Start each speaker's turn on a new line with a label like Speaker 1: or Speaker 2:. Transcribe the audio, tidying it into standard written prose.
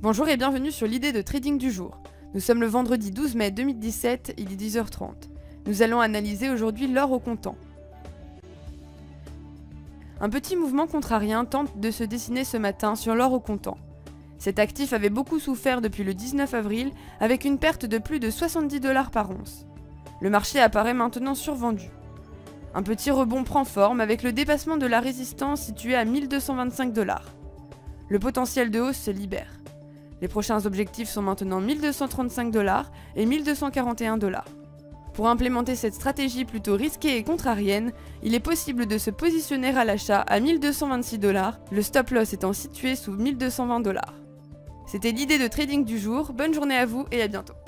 Speaker 1: Bonjour et bienvenue sur l'idée de trading du jour. Nous sommes le vendredi 12 mai 2017, il est 10h30. Nous allons analyser aujourd'hui l'or au comptant. Un petit mouvement contrarien tente de se dessiner ce matin sur l'or au comptant. Cet actif avait beaucoup souffert depuis le 19 avril avec une perte de plus de 70 $ par once. Le marché apparaît maintenant survendu. Un petit rebond prend forme avec le dépassement de la résistance située à 1225 $. Le potentiel de hausse se libère. Les prochains objectifs sont maintenant 1235 $ et 1241 $. Pour implémenter cette stratégie plutôt risquée et contrarienne, il est possible de se positionner à l'achat à 1226 $, le stop loss étant situé sous 1220 $. C'était l'idée de trading du jour, bonne journée à vous et à bientôt.